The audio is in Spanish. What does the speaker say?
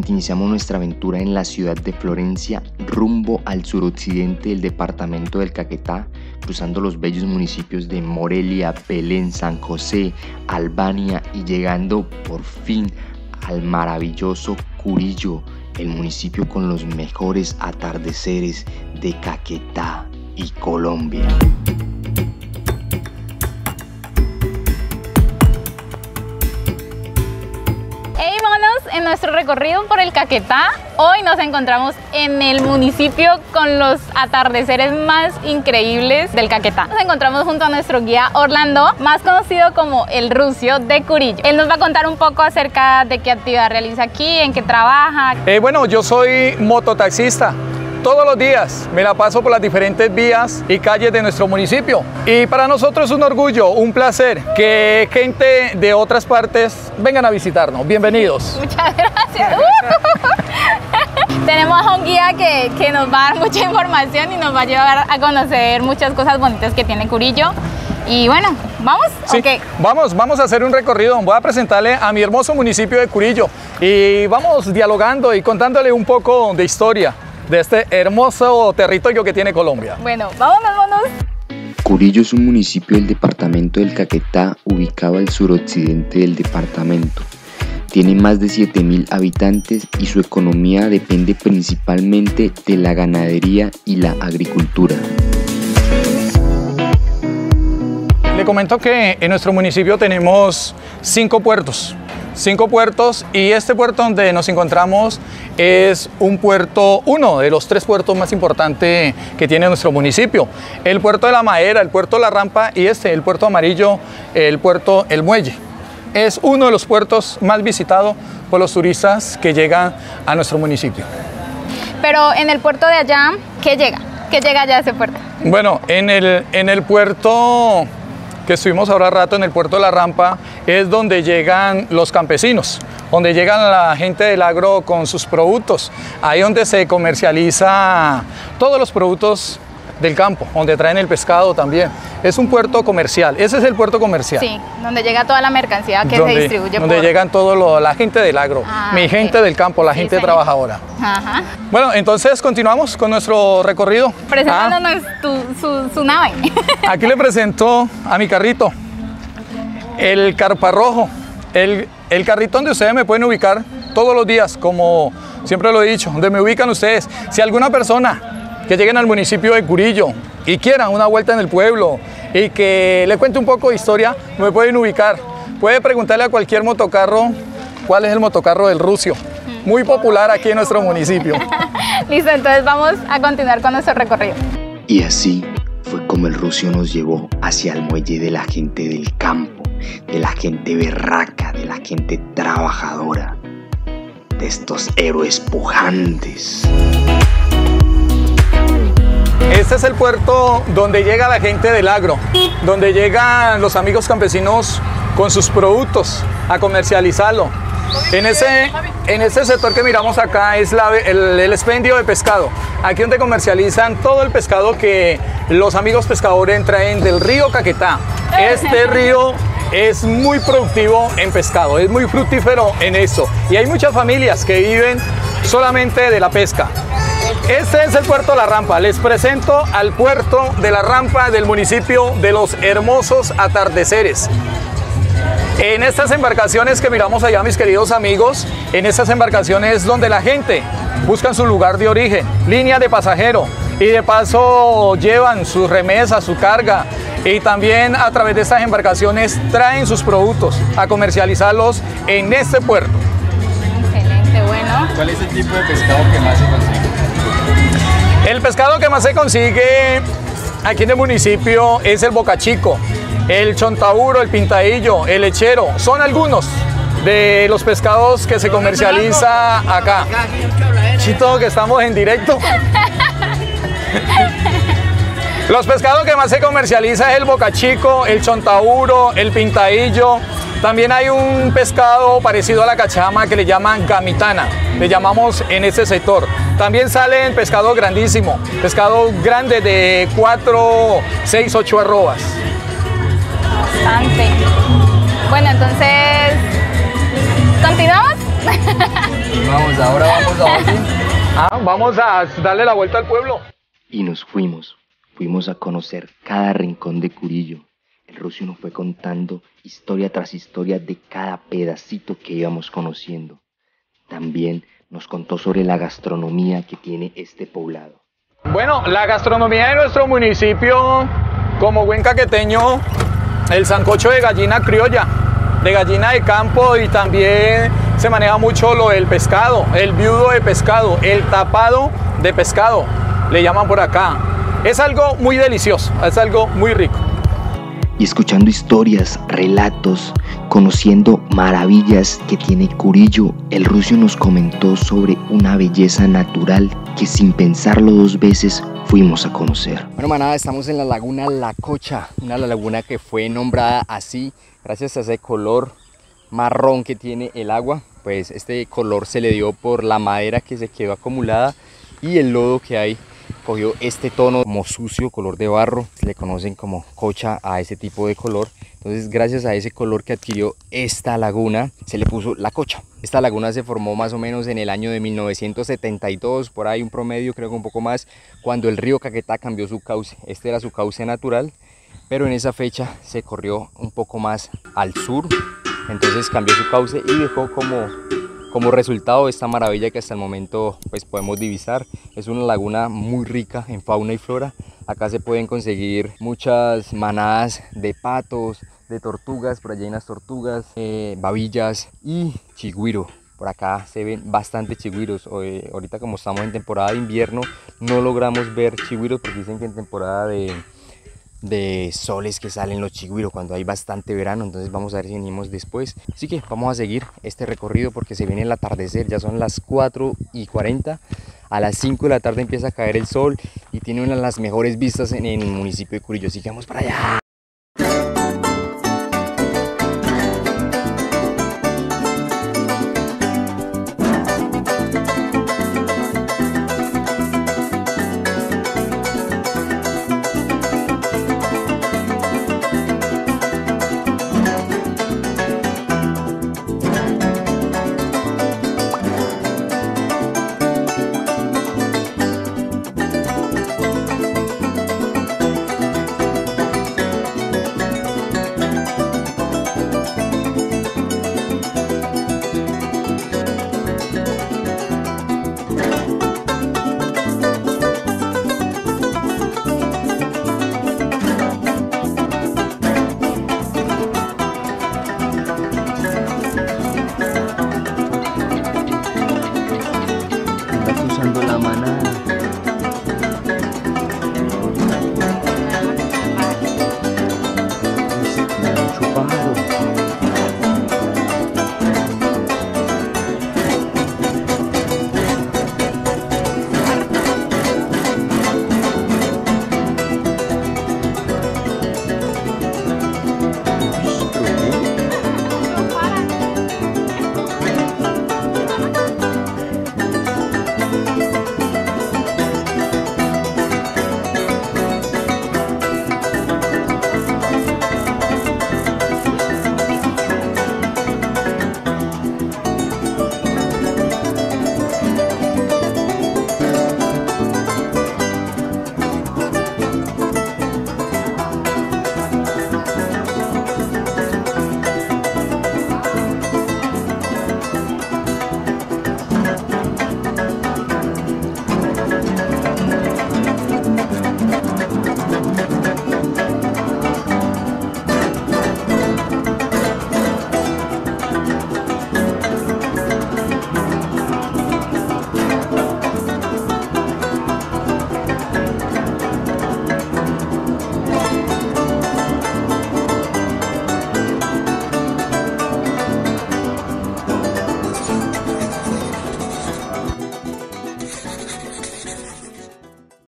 Nuevamente iniciamos nuestra aventura en la ciudad de Florencia, rumbo al suroccidente del departamento del Caquetá, cruzando los bellos municipios de Morelia, Belén, San José, Albania y llegando por fin al maravilloso Curillo, el municipio con los mejores atardeceres de Caquetá y Colombia. En nuestro recorrido por el Caquetá, hoy nos encontramos en el municipio con los atardeceres más increíbles del Caquetá. Nos encontramos junto a nuestro guía Orlando, más conocido como el Rucio de Curillo. Él nos va a contar un poco acerca de qué actividad realiza aquí, en qué trabaja. Bueno, yo soy mototaxista. Todos los días me la paso por las diferentes vías y calles de nuestro municipio. Y para nosotros es un orgullo, un placer que gente de otras partes vengan a visitarnos. Bienvenidos. Muchas gracias. Tenemos a un guía que nos va a dar mucha información y nos va a llevar a conocer muchas cosas bonitas que tiene Curillo. Y bueno, ¿vamos? Sí, okay. Vamos a hacer un recorrido. Voy a presentarle a mi hermoso municipio de Curillo y vamos dialogando y contándole un poco de historia de este hermoso territorio que tiene Colombia. Bueno, vámonos. Curillo es un municipio del departamento del Caquetá, ubicado al suroccidente del departamento. Tiene más de 7.000 habitantes y su economía depende principalmente de la ganadería y la agricultura. Le comento que en nuestro municipio tenemos 5 puertos y este puerto donde nos encontramos es un puerto, uno de los 3 puertos más importantes que tiene nuestro municipio. El puerto de La Madera, el puerto de La Rampa y el puerto amarillo, el puerto El Muelle. Es uno de los puertos más visitados por los turistas que llegan a nuestro municipio. Pero en el puerto de allá, ¿qué llega? ¿Qué llega allá a ese puerto? Bueno, en el puerto que estuvimos ahora rato, en el puerto de La Rampa, es donde llegan los campesinos, donde llegan la gente del agro con sus productos, ahí donde se comercializa todos los productos del campo, donde traen el pescado también. Es un puerto comercial, ese es el puerto comercial. Sí, donde llega toda la mercancía que se distribuye. Donde llegan la gente del agro, gente del campo, la gente trabajadora. Ajá. Bueno, entonces continuamos con nuestro recorrido. Presentándonos su nave. Aquí le presento a mi carrito, el Carparrojo. El carrito donde ustedes me pueden ubicar todos los días, como siempre lo he dicho, donde me ubican ustedes. Si alguna persona que lleguen al municipio de Curillo y quieran una vuelta en el pueblo y que le cuente un poco de historia, me pueden ubicar. Puede preguntarle a cualquier motocarro cuál es el motocarro del Rucio, muy popular aquí en nuestro municipio. Listo, entonces vamos a continuar con nuestro recorrido. Y así fue como el Rucio nos llevó hacia el muelle de la gente del campo, de la gente berraca, de la gente trabajadora, de estos héroes pujantes. Este es el puerto donde llega la gente del agro, donde llegan los amigos campesinos con sus productos a comercializarlo. En ese sector que miramos acá es el expendio de pescado, aquí donde comercializan todo el pescado que los amigos pescadores traen del río Caquetá. Este río es muy productivo en pescado, es muy fructífero en eso y hay muchas familias que viven solamente de la pesca. Este es el puerto de La Rampa. Les presento al puerto de La Rampa del municipio de los hermosos atardeceres. En estas embarcaciones que miramos allá, mis queridos amigos, en estas embarcaciones donde la gente busca su lugar de origen, línea de pasajero, y de paso llevan sus remesas, su carga, y también a través de estas embarcaciones traen sus productos a comercializarlos en este puerto. Excelente, bueno. ¿Cuál es el tipo de pescado que más se consigue? El pescado que más se consigue aquí en el municipio es el bocachico, el chontauro, el pintadillo, el lechero. Son algunos de los pescados que se comercializa acá. Chito, que estamos en directo. Los pescados que más se comercializa es el bocachico, el chontauro, el pintadillo. También hay un pescado parecido a la cachama que le llaman gamitana, le llamamos en este sector. También sale el pescado grandísimo, pescado grande de 4, 6, 8 arrobas. Bastante. Bueno, entonces, ¿continuamos? Continuamos, ahora vamos a dónde? Vamos a darle la vuelta al pueblo. Y nos fuimos a conocer cada rincón de Curillo. El rucio nos fue contando historia tras historia de cada pedacito que íbamos conociendo. También nos contó sobre la gastronomía que tiene este poblado. Bueno, la gastronomía de nuestro municipio, como buen caqueteño, el sancocho de gallina criolla, de gallina de campo, y también se maneja mucho lo del pescado, el viudo de pescado, el tapado de pescado, le llaman por acá. Es algo muy delicioso, es algo muy rico. Y escuchando historias, relatos, conociendo maravillas que tiene Curillo, el rucio nos comentó sobre una belleza natural que sin pensarlo dos veces fuimos a conocer. Bueno, manada, estamos en la laguna La Cocha, una laguna que fue nombrada así gracias a ese color marrón que tiene el agua. Pues este color se le dio por la madera que se quedó acumulada y el lodo que hay cogió este tono como sucio, color de barro. Se le conocen como cocha a ese tipo de color. Entonces, gracias a ese color que adquirió esta laguna, se le puso La Cocha. Esta laguna se formó más o menos en el año de 1972, por ahí un promedio, creo que un poco más, cuando el río Caquetá cambió su cauce. Este era su cauce natural, pero en esa fecha se corrió un poco más al sur. Entonces cambió su cauce y dejó como resultado esta maravilla que hasta el momento pues podemos divisar. Es una laguna muy rica en fauna y flora. Acá se pueden conseguir muchas manadas de patos, de tortugas, por allí hay unas tortugas, babillas y chigüiro. Por acá se ven bastante chigüiros. Ahorita como estamos en temporada de invierno no logramos ver chigüiros porque dicen que en temporada de soles que salen los chigüiros cuando hay bastante verano, entonces vamos a ver si venimos después. Así que vamos a seguir este recorrido porque se viene el atardecer, ya son las 4:40, a las 5 de la tarde empieza a caer el sol y tiene una de las mejores vistas en el municipio de Curillo, así que vamos para allá.